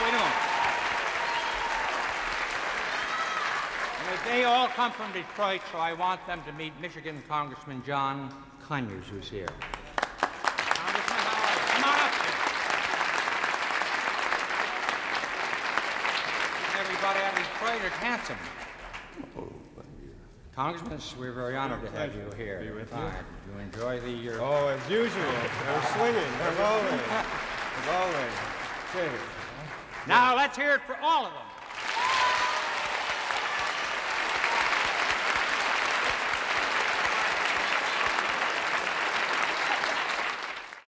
Wait a moment. They all come from Detroit, so I want them to meet Michigan Congressman John Conyers, who's here. Congressman, how are you? Come on up here. Everybody out of Detroit is handsome. Congressman, we're very honored to have you here. Be with you. Did you enjoy the... Oh, as usual. We're swinging, as always. As always. Okay. Now, let's hear it for all of them.